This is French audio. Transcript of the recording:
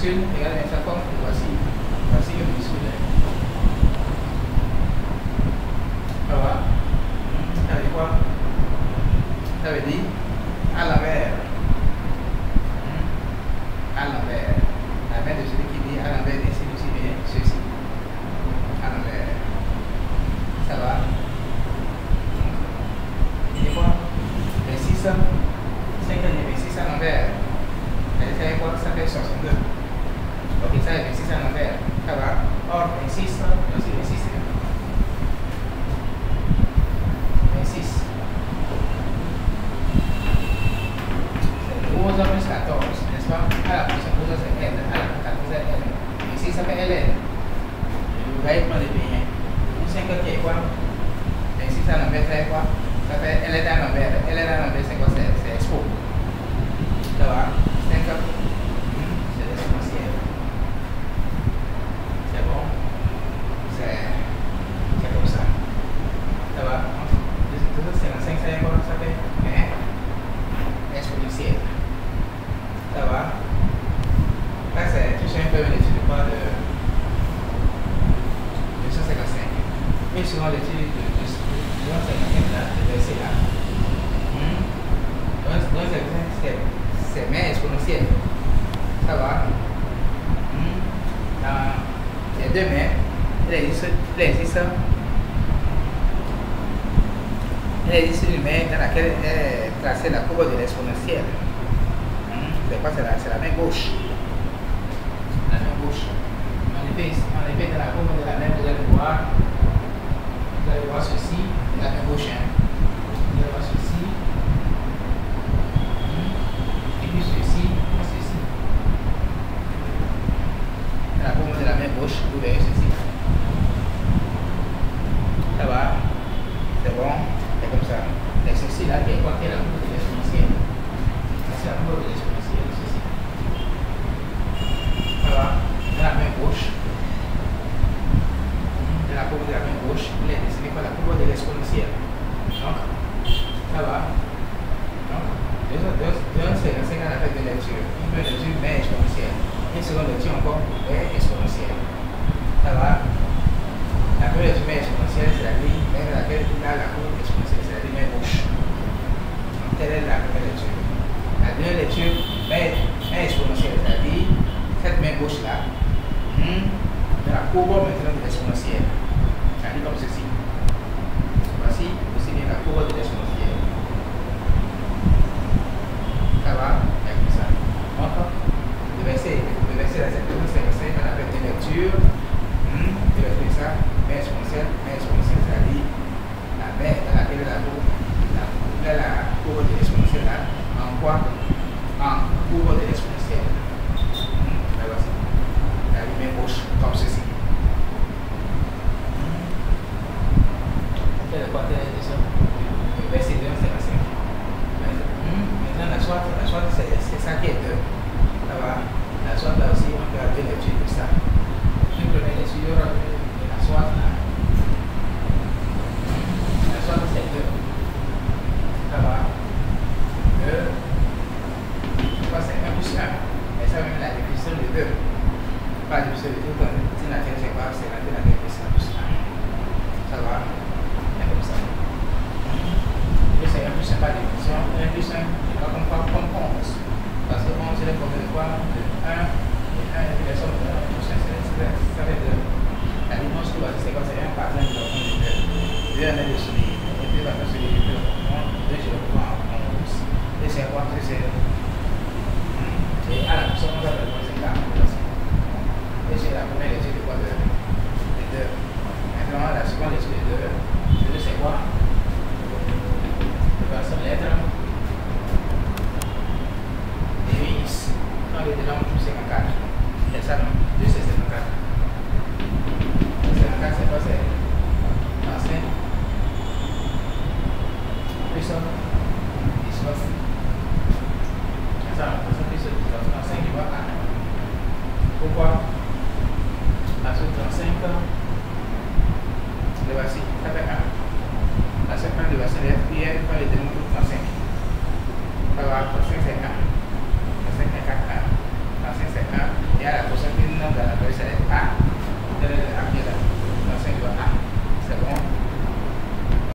minuscule égale à faire quoi? Voici. Voici le minuscule. Ça va? Ça veut dire quoi? Ça veut dire à l'envers. À l'envers. La main de celui qui dit à l'envers de celui-ci vient ceci. À l'envers. Ça va? C'est quoi? 26. 5 et 26 à l'envers. Ça fait quoi? Ça fait 62. Ok, ça est 26 à l'envers. Ça va? Or, 26, aussi 26. 26. 12 plus 14, n'est-ce pas? À la position 12, c'est L. À la 14, c'est L. Ici, ça fait LN. Vous voyez comment les pays. 5 qui est quoi? 26 à l'envers, ça fait quoi? Ça fait LN à l'envers. LN à l'envers, c'est quoi? C'est expo. Ça va? 5 c'est l'exponentiel. C'est bon? C'est comme ça. Ça va? 255, ça fait quoi? Ça fait 1 exponentiel. Ça va? Là, c'est tout un peu une étude de quoi? De 255. Et selon l'étude de 255 là, de verset là. Donc, c'est main exponentielle. Ça va? Dans les deux mains, il existe une main dans laquelle est tracée la courbe de l'exponentielle. C'est quoi? C'est la main gauche. La main gauche. En effet, dans la courbe de la main, vous allez voir ceci, la main gauche. Vous allez voir ceci. Et puis ceci. La courbe de la main gauche, vous verrez ceci. Ça va? C'est bon? C'est comme ça. Et ceci là, qui est quoi? Qui est la courbe de l'exponentielle? C'est la courbe de l'exponentielle, ceci. Ça va? De la main gauche. De la courbe de la main gauche, il est dessiné par la courbe de l'exponentielle. Donc, ça va? Donc, deux c'est un affaire de lecture. Une première lecture, mais exponentielle. Une seconde lecture encore, mais exponentielle. Ça va? La première lecture, mais exponentielle, c'est la ligne vers laquelle il a la courbe exponentielle, c'est la ligne main gauche. Donc, telle est la première lecture. La deuxième lecture, mais exponentielle, c'est-à-dire cette main gauche là, de la courbe maintenant de l'exponentielle. C'est-à-dire comme ceci. Voici aussi bien la courbe de l'exponentielle. Ça va? Et comme ça. Donc, le verset là, c'est 255 dans la première lecture. Tu vas faire ça, main exponentielle, c'est-à-dire la main dans laquelle la courbe de l'exponentielle là, en quoi? En courbe de l'exponentielle. Là, voici. La main gauche, comme ceci. Quel est le côté de ça? Le verset 255. Maintenant, la soie, c'est ça qui est 2. Ça va? La soie là aussi, on peut avoir deux lectures de ça. Une première lecture de la soie là. La soie c'est 2. Ça va? 2. C'est 1 plus 1. Mais ça même la définition de 2. Pas la définition de 2, quand c'est la c'est quoi? C'est la définition de 1 plus 1. Ça va? C'est comme ça. Et c'est 1 plus 1 par définition. 1 plus 1, c'est pas comme 11. Parce que 11 c'est le combien de quoi? De 1 et 1 et la somme de 1 plus 1, ça fait 2. La différence que c'est quoi? C'est 1 par 1 de 2. 2 on est dessus. Et puis on va faire celui de 2. 2 je le prends en 11. Et c'est quoi? C'est 0. Et à la position, on va faire le c'est 4. Et c'est la première étude de quoi? De 2. Maintenant, la seconde étude de 2. 2 c'est quoi? La seconde lettre. Et ici, quand les deux langues, c'est 54. C'est ça, non? 2 c'est 54. 54 c'est quoi? C'est 35. Plus ça. 19. C'est ça, on peut plus 35 qui va à 1. Pourquoi? Parce que 35, le voici, ça fait 1. Parce que 1 le voici, il y a pas les deux langues, 35.